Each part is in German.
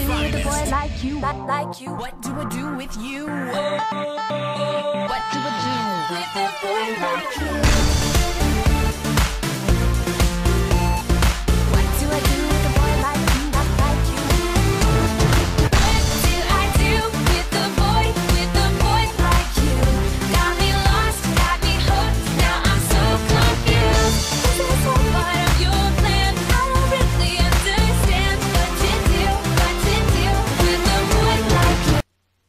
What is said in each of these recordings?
do with a boy like you? Like you? What do I do with you? What do I do with a boy like you? What do I do with a boy like you? Like you? What do I do with a boy like you? Got me lost, got me hooked, now I'm so confused. Is this all part of your plan? I don't really understand what to do with a boy like you.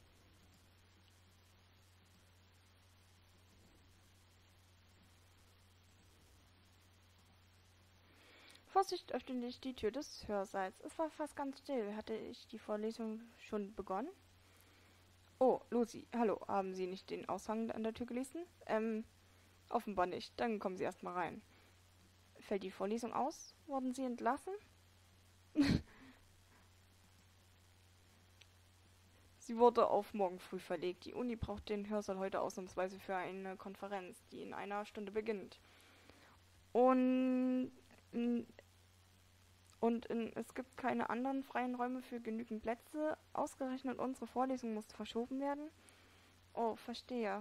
Vorsichtig öffnete ich die Tür des Hörsaals. Es war fast ganz still. Hatte ich die Vorlesung schon begonnen? Oh, Lucy, hallo. Haben Sie nicht den Aushang an der Tür gelesen? Offenbar nicht. Dann kommen Sie erst mal rein. Fällt die Vorlesung aus? Wurden Sie entlassen? Sie wurde auf morgen früh verlegt. Die Uni braucht den Hörsaal heute ausnahmsweise für eine Konferenz, die in einer Stunde beginnt. Es gibt keine anderen freien Räume für genügend Plätze. Ausgerechnet unsere Vorlesung musste verschoben werden. Oh, verstehe.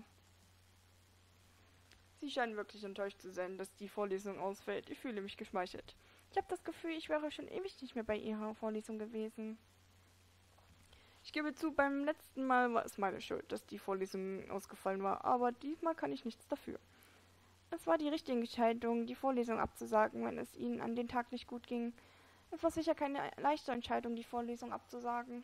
Sie scheinen wirklich enttäuscht zu sein, dass die Vorlesung ausfällt. Ich fühle mich geschmeichelt. Ich habe das Gefühl, ich wäre schon ewig nicht mehr bei Ihrer Vorlesung gewesen. Ich gebe zu, beim letzten Mal war es meine Schuld, dass die Vorlesung ausgefallen war, aber diesmal kann ich nichts dafür. Es war die richtige Entscheidung, die Vorlesung abzusagen, wenn es Ihnen an den Tag nicht gut ging. Es war sicher keine leichte Entscheidung, die Vorlesung abzusagen.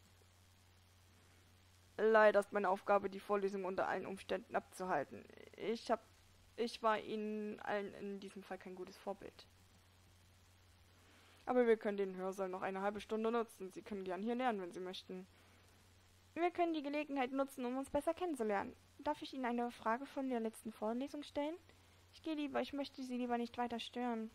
Leider ist meine Aufgabe, die Vorlesung unter allen Umständen abzuhalten. Ich war Ihnen allen in diesem Fall kein gutes Vorbild. Aber wir können den Hörsaal noch eine halbe Stunde nutzen. Sie können gern hier lernen, wenn Sie möchten. Wir können die Gelegenheit nutzen, um uns besser kennenzulernen. Darf ich Ihnen eine Frage von der letzten Vorlesung stellen? Ich gehe lieber, ich möchte Sie lieber nicht weiter stören.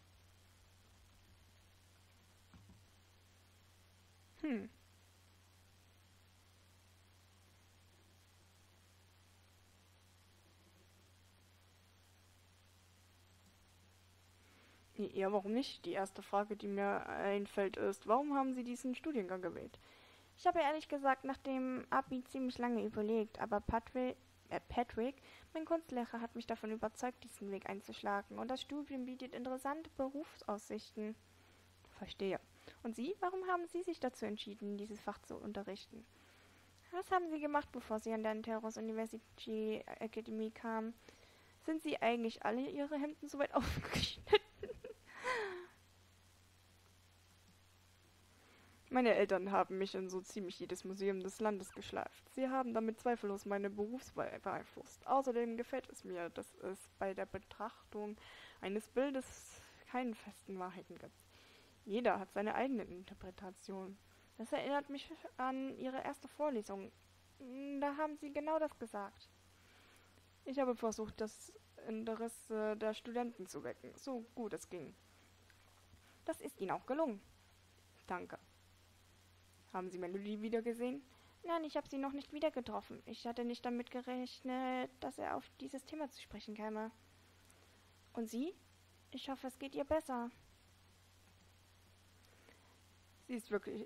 Ja, warum nicht? Die erste Frage, die mir einfällt, ist, warum haben Sie diesen Studiengang gewählt? Ich habe ehrlich gesagt nach dem Abi ziemlich lange überlegt, aber Patrick, mein Kunstlehrer, hat mich davon überzeugt, diesen Weg einzuschlagen, und das Studium bietet interessante Berufsaussichten. Verstehe. Und Sie? Warum haben Sie sich dazu entschieden, dieses Fach zu unterrichten? Was haben Sie gemacht, bevor Sie an der Anteros University Academy kamen? Sind Sie eigentlich alle Ihre Hemden so weit aufgeschnitten? Meine Eltern haben mich in so ziemlich jedes Museum des Landes geschleift. Sie haben damit zweifellos meine Berufswahl beeinflusst. Außerdem gefällt es mir, dass es bei der Betrachtung eines Bildes keine festen Wahrheiten gibt. Jeder hat seine eigene Interpretation. Das erinnert mich an Ihre erste Vorlesung. Da haben Sie genau das gesagt. Ich habe versucht, das Interesse der Studenten zu wecken, so gut es ging. Das ist Ihnen auch gelungen. Danke. Haben Sie Melody wieder gesehen? Nein, ich habe sie noch nicht wieder getroffen. Ich hatte nicht damit gerechnet, dass er auf dieses Thema zu sprechen käme. Und Sie? Ich hoffe, es geht ihr besser. Sie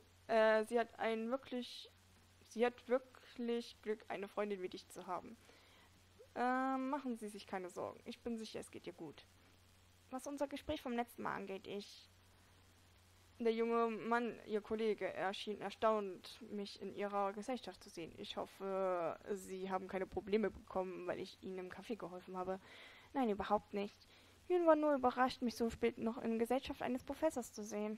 hat wirklich Glück, eine Freundin wie dich zu haben. Machen Sie sich keine Sorgen. Ich bin sicher, es geht ihr gut. Was unser Gespräch vom letzten Mal angeht, Der junge Mann, Ihr Kollege, erschien erstaunt, mich in Ihrer Gesellschaft zu sehen. Ich hoffe, Sie haben keine Probleme bekommen, weil ich Ihnen im Café geholfen habe. Nein, überhaupt nicht. Jun war nur überrascht, mich so spät noch in Gesellschaft eines Professors zu sehen.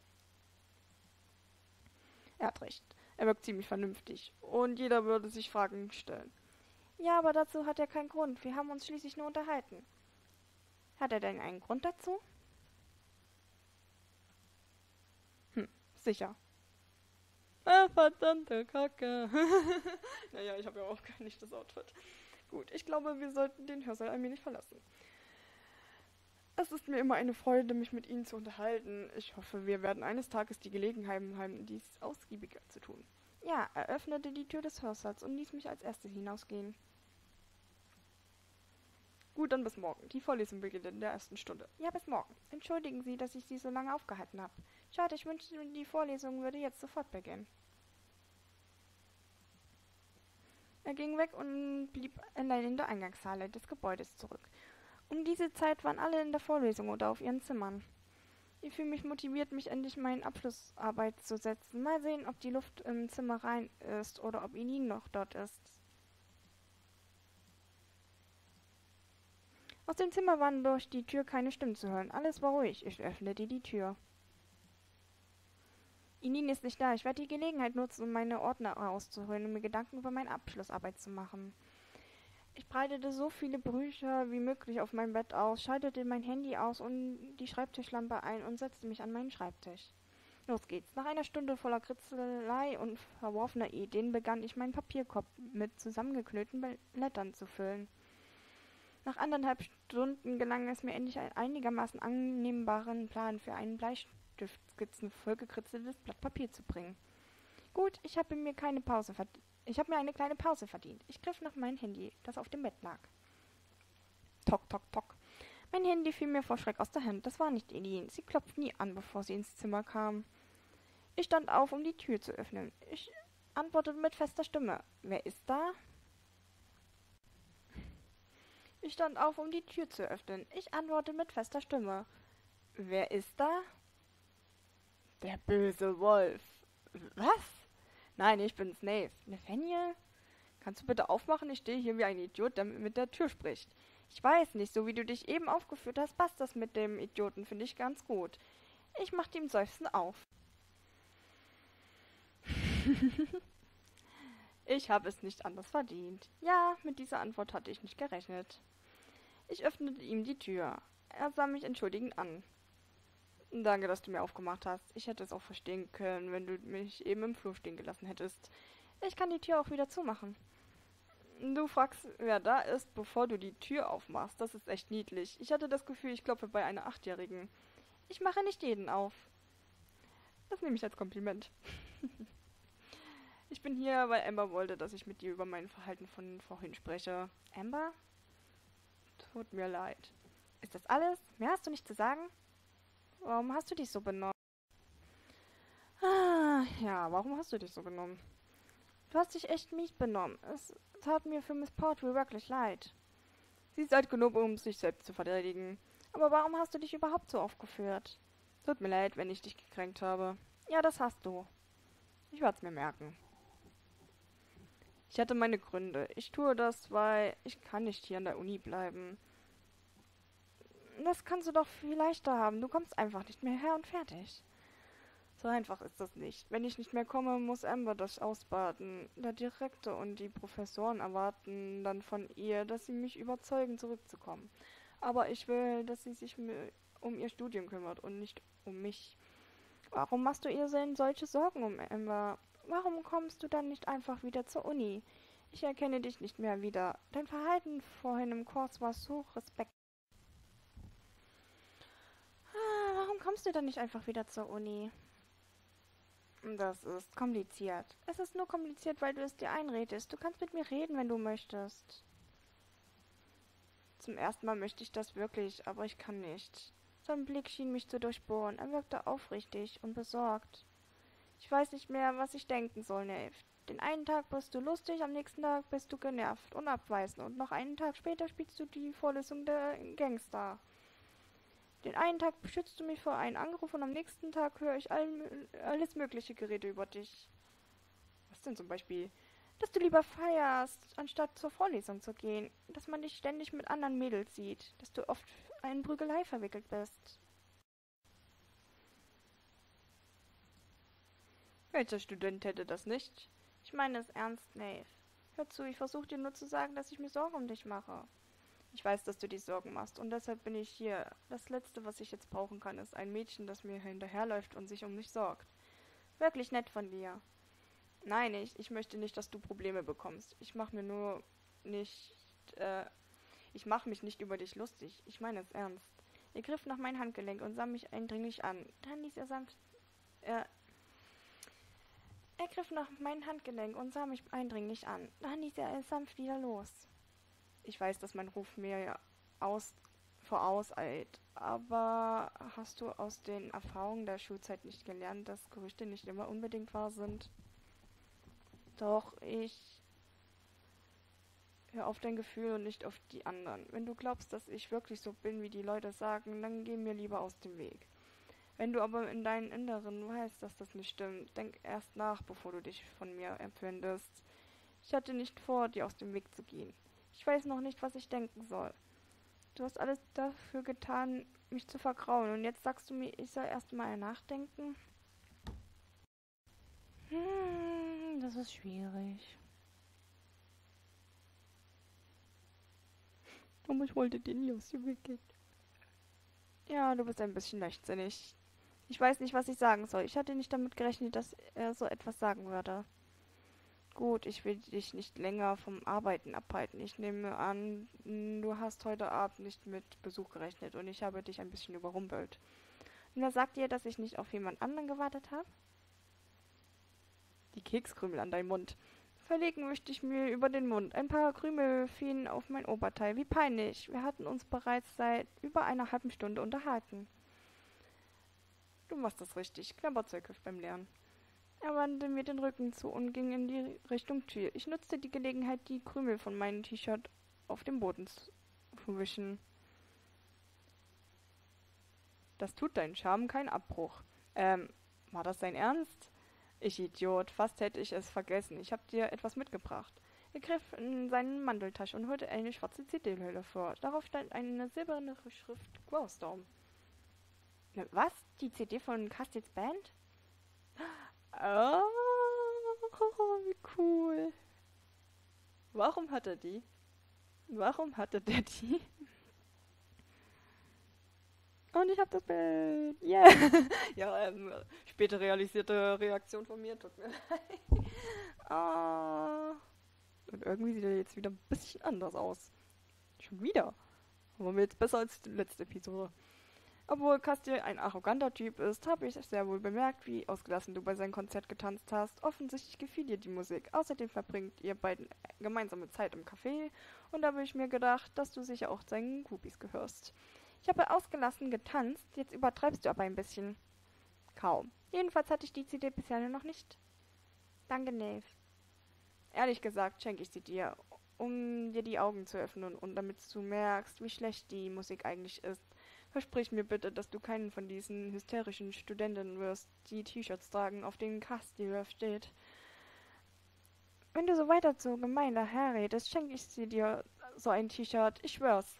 Er hat recht. Er wirkt ziemlich vernünftig. Und jeder würde sich Fragen stellen. Ja, aber dazu hat er keinen Grund. Wir haben uns schließlich nur unterhalten. Hat er denn einen Grund dazu? Sicher. Verdammte Kacke. Naja, ich habe ja auch gar nicht das Outfit. Gut, ich glaube, wir sollten den Hörsaal allmählich verlassen. Es ist mir immer eine Freude, mich mit Ihnen zu unterhalten. Ich hoffe, wir werden eines Tages die Gelegenheit haben, dies ausgiebiger zu tun. Ja, er öffnete die Tür des Hörsaals und ließ mich als Erstes hinausgehen. Gut, dann bis morgen. Die Vorlesung beginnt in der ersten Stunde. Ja, bis morgen. Entschuldigen Sie, dass ich Sie so lange aufgehalten habe. Schade, ich wünschte, die Vorlesung würde jetzt sofort beginnen. Er ging weg und blieb allein in der Eingangshalle des Gebäudes zurück. Um diese Zeit waren alle in der Vorlesung oder auf ihren Zimmern. Ich fühle mich motiviert, mich endlich meine Abschlussarbeit zu setzen. Mal sehen, ob die Luft im Zimmer rein ist oder ob Inin noch dort ist. Aus dem Zimmer waren durch die Tür keine Stimmen zu hören. Alles war ruhig. Ich öffnete die Tür. Inin ist nicht da. Ich werde die Gelegenheit nutzen, um meine Ordner rauszuholen und mir Gedanken über meine Abschlussarbeit zu machen. Ich breitete so viele Bücher wie möglich auf mein Bett aus, schaltete mein Handy aus und die Schreibtischlampe ein und setzte mich an meinen Schreibtisch. Los geht's. Nach einer Stunde voller Kritzelei und verworfener Ideen begann ich meinen Papierkorb mit zusammengeknüllten Blättern zu füllen. Nach 1,5 Stunden gelang es mir endlich, einen einigermaßen annehmbaren Plan für einen Bleistiftskizzen vollgekritzeltes Blatt Papier zu bringen. Gut, ich habe mir eine kleine Pause verdient. Ich griff nach meinem Handy, das auf dem Bett lag. Tok, tok, tok. Mein Handy fiel mir vor Schreck aus der Hand. Das war nicht Eileen. Sie klopfte nie an, bevor sie ins Zimmer kam. Ich stand auf, um die Tür zu öffnen. Ich antwortete mit fester Stimme. Wer ist da? Ich stand auf, um die Tür zu öffnen. Ich antwortete mit fester Stimme. Wer ist da? Der böse Wolf. Was? Nein, ich bin's, Nave. Nathaniel? Kannst du bitte aufmachen? Ich stehe hier wie ein Idiot, der mit der Tür spricht. Ich weiß nicht, so wie du dich eben aufgeführt hast, passt das mit dem Idioten, finde ich ganz gut. Ich machte ihm seufzend auf. Ich habe es nicht anders verdient. Ja, mit dieser Antwort hatte ich nicht gerechnet. Ich öffnete ihm die Tür. Er sah mich entschuldigend an. Danke, dass du mir aufgemacht hast. Ich hätte es auch verstehen können, wenn du mich eben im Flur stehen gelassen hättest. Ich kann die Tür auch wieder zumachen. Du fragst, wer da ist, bevor du die Tür aufmachst. Das ist echt niedlich. Ich hatte das Gefühl, ich klopfe bei einer 8-Jährigen. Ich mache nicht jeden auf. Das nehme ich als Kompliment. Ich bin hier, weil Amber wollte, dass ich mit dir über mein Verhalten von vorhin spreche. Amber? Tut mir leid. Ist das alles? Mehr hast du nicht zu sagen? Warum hast du dich so benommen? Ja, warum hast du dich so benommen? Du hast dich echt mies benommen. Es tat mir für Miss Portry wirklich leid. Sie ist alt genug, um sich selbst zu verteidigen. Aber warum hast du dich überhaupt so aufgeführt? Tut mir leid, wenn ich dich gekränkt habe. Ja, das hast du. Ich werde es mir merken. Ich hatte meine Gründe. Ich tue das, weil ich kann nicht hier an der Uni bleiben. Das kannst du doch viel leichter haben. Du kommst einfach nicht mehr her und fertig. So einfach ist das nicht. Wenn ich nicht mehr komme, muss Amber das ausbaden. Der Direktor und die Professoren erwarten dann von ihr, dass sie mich überzeugen, zurückzukommen. Aber ich will, dass sie sich um ihr Studium kümmert und nicht um mich. Warum machst du ihr denn solche Sorgen um Amber? Warum kommst du dann nicht einfach wieder zur Uni? Ich erkenne dich nicht mehr wieder. Dein Verhalten vorhin im Kurs war so respektlos. Warum kommst du dann nicht einfach wieder zur Uni? Das ist kompliziert. Es ist nur kompliziert, weil du es dir einredest. Du kannst mit mir reden, wenn du möchtest. Zum ersten Mal möchte ich das wirklich, aber ich kann nicht. Sein Blick schien mich zu durchbohren. Er wirkte aufrichtig und besorgt. Ich weiß nicht mehr, was ich denken soll, Nave. Den einen Tag bist du lustig, am nächsten Tag bist du genervt und abweisend und noch einen Tag später spielst du die Vorlesung der Gangster. Den einen Tag beschützt du mich vor einem Anruf und am nächsten Tag höre ich alles mögliche Gerede über dich. Was denn zum Beispiel? Dass du lieber feierst, anstatt zur Vorlesung zu gehen. Dass man dich ständig mit anderen Mädels sieht. Dass du oft in Prügelei verwickelt bist. Welcher Student hätte das nicht? Ich meine es ernst, Nave. Hör zu, ich versuche dir nur zu sagen, dass ich mir Sorgen um dich mache. Ich weiß, dass du dir Sorgen machst und deshalb bin ich hier. Das Letzte, was ich jetzt brauchen kann, ist ein Mädchen, das mir hinterherläuft und sich um mich sorgt. Wirklich nett von dir. Nein, ich möchte nicht, dass du Probleme bekommst. Ich mache mich nicht über dich lustig. Ich meine es ernst. Er griff nach meinem Handgelenk und sah mich eindringlich an. Dann ließ er sanft... Er griff nach meinem Handgelenk und sah mich eindringlich an. Dann ließ er es sanft wieder los. Ich weiß, dass mein Ruf mir vorauseilt. Aber hast du aus den Erfahrungen der Schulzeit nicht gelernt, dass Gerüchte nicht immer unbedingt wahr sind? Doch, ich höre auf dein Gefühl und nicht auf die anderen. Wenn du glaubst, dass ich wirklich so bin, wie die Leute sagen, dann geh mir lieber aus dem Weg. Wenn du aber in deinem Inneren weißt, dass das nicht stimmt, denk erst nach, bevor du dich von mir entfremdest. Ich hatte nicht vor, dir aus dem Weg zu gehen. Ich weiß noch nicht, was ich denken soll. Du hast alles dafür getan, mich zu vergrauen. Und jetzt sagst du mir, ich soll erst mal nachdenken? Das ist schwierig. Aber ich wollte dir nie aus dem Weg gehen. Ja, du bist ein bisschen leichtsinnig. Ich weiß nicht, was ich sagen soll. Ich hatte nicht damit gerechnet, dass er so etwas sagen würde. Gut, ich will dich nicht länger vom Arbeiten abhalten. Ich nehme an, du hast heute Abend nicht mit Besuch gerechnet und ich habe dich ein bisschen überrumpelt. Und wer sagt dir, dass ich nicht auf jemand anderen gewartet habe? Die Kekskrümel an deinem Mund. Verlegen wischte ich mir über den Mund. Ein paar Krümel fielen auf mein Oberteil. Wie peinlich. Wir hatten uns bereits seit über einer halben Stunde unterhalten. Du machst das richtig. Knabberzeug hilft beim Lernen. Er wandte mir den Rücken zu und ging in die Richtung Tür. Ich nutzte die Gelegenheit, die Krümel von meinem T-Shirt auf dem Boden zu wischen. Das tut deinen Charme keinen Abbruch. War das dein Ernst? Ich Idiot, fast hätte ich es vergessen. Ich hab dir etwas mitgebracht. Er griff in seine Manteltasche und holte eine schwarze CD-Hülle vor. Darauf stand eine silberne Schrift Glowstorm. Was? Die CD von Castils Band? Oh, wie cool. Warum hat er die? Warum hatte der die? Und ich hab das Bild. Yeah. Ja, später realisierte Reaktion von mir. Tut mir leid. Ah. Und irgendwie sieht er jetzt wieder ein bisschen anders aus. Schon wieder. Aber mir jetzt besser als die letzte Episode. Obwohl Castiel ein arroganter Typ ist, habe ich sehr wohl bemerkt, wie ausgelassen du bei seinem Konzert getanzt hast. Offensichtlich gefiel dir die Musik. Außerdem verbringt ihr beiden gemeinsame Zeit im Café und da habe ich mir gedacht, dass du sicher auch seinen Groupies gehörst. Ich habe ausgelassen getanzt, jetzt übertreibst du aber ein bisschen. Kaum. Jedenfalls hatte ich die CD bisher noch nicht. Danke, Nave. Ehrlich gesagt schenke ich sie dir, um dir die Augen zu öffnen und damit du merkst, wie schlecht die Musik eigentlich ist. Versprich mir bitte, dass du keinen von diesen hysterischen Studenten wirst, die T-Shirts tragen, auf denen Castiel steht. Wenn du so weiter zu gemein daherredest, schenke ich sie dir so ein T-Shirt. Ich schwör's.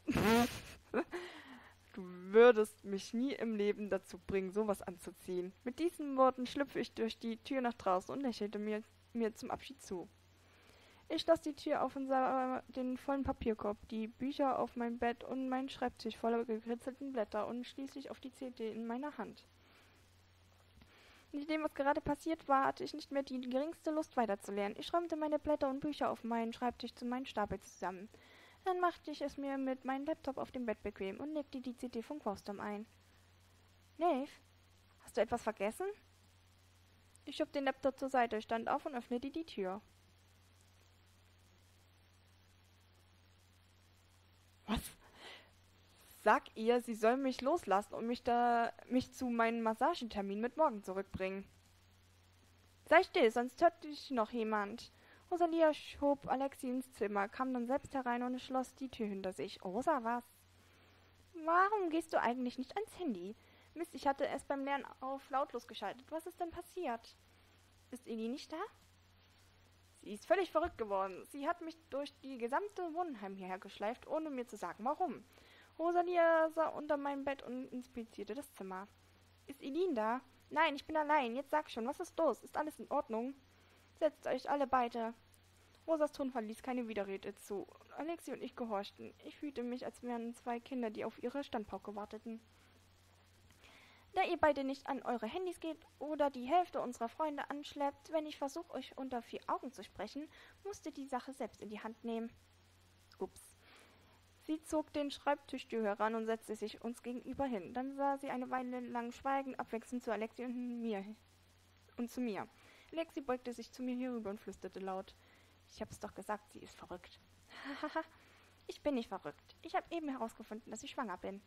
Du würdest mich nie im Leben dazu bringen, sowas anzuziehen. Mit diesen Worten schlüpfe ich durch die Tür nach draußen und lächelte mir zum Abschied zu. Ich schloss die Tür auf und sah den vollen Papierkorb, die Bücher auf meinem Bett und meinen Schreibtisch voller gekritzelten Blätter und schließlich auf die CD in meiner Hand. Nachdem, was gerade passiert war, hatte ich nicht mehr die geringste Lust weiterzulernen. Ich räumte meine Blätter und Bücher auf meinen Schreibtisch zu meinem Stapel zusammen. Dann machte ich es mir mit meinem Laptop auf dem Bett bequem und legte die CD von Glowstorm ein. Nave, hast du etwas vergessen? Ich schob den Laptop zur Seite, stand auf und öffnete die Tür. Was? Sag ihr, sie soll mich loslassen und mich zu meinem Massagetermin mit morgen zurückbringen. Sei still, sonst hört dich noch jemand. Rosalia schob Alexi ins Zimmer, kam dann selbst herein und schloss die Tür hinter sich. Rosa, was? Warum gehst du eigentlich nicht ans Handy? Mist, ich hatte es beim Lernen auf lautlos geschaltet. Was ist denn passiert? Ist Eli nicht da? Sie ist völlig verrückt geworden. Sie hat mich durch die gesamte Wohnheim hierher geschleift, ohne mir zu sagen, warum. Rosalia sah unter meinem Bett und inspizierte das Zimmer. Ist Elin da? Nein, ich bin allein. Jetzt sag schon, was ist los? Ist alles in Ordnung? Setzt euch alle beide. Rosas Tonfall ließ keine Widerrede zu. Alexi und ich gehorchten. Ich fühlte mich, als wären zwei Kinder, die auf ihre Standpauke warteten. Da ihr beide nicht an eure Handys geht oder die Hälfte unserer Freunde anschleppt, wenn ich versuche, euch unter vier Augen zu sprechen, musst ihr die Sache selbst in die Hand nehmen. Ups. Sie zog den Schreibtischstuhl heran und setzte sich uns gegenüber hin. Dann sah sie eine Weile lang schweigend abwechselnd zu Alexi und zu mir. Alexi beugte sich zu mir herüber und flüsterte laut. Ich hab's doch gesagt, sie ist verrückt. Hahaha. Ich bin nicht verrückt. Ich habe eben herausgefunden, dass ich schwanger bin.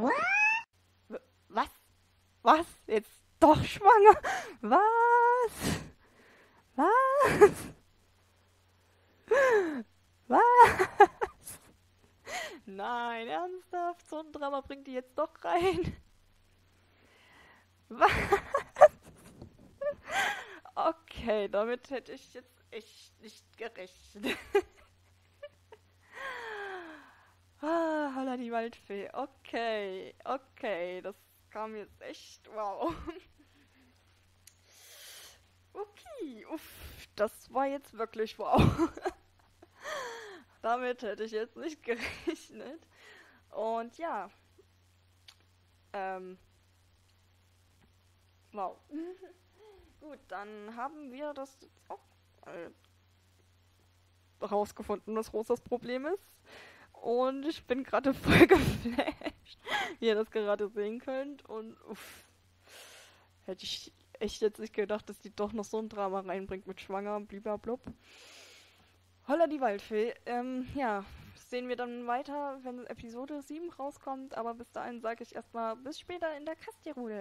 Was? Was? Jetzt doch schwanger? Was? Was? Was? Nein, ernsthaft? So ein Drama bringt die jetzt doch rein. Was? Okay, damit hätte ich jetzt echt nicht gerechnet. Holla die Waldfee. Okay, okay, das kam jetzt echt, wow. Okay, uff, das war jetzt wirklich wow. Damit hätte ich jetzt nicht gerechnet. Und ja, wow. Gut, dann haben wir das jetzt auch herausgefunden, was Rosas Problem ist. Und ich bin gerade voll geflasht, wie ihr das gerade sehen könnt. Und uff, hätte ich echt jetzt nicht gedacht, dass die doch noch so ein Drama reinbringt mit Schwanger, blub. Holla die Waldfee. Ja, sehen wir dann weiter, wenn Episode 7 rauskommt. Aber bis dahin sage ich erstmal bis später in der Kastirude.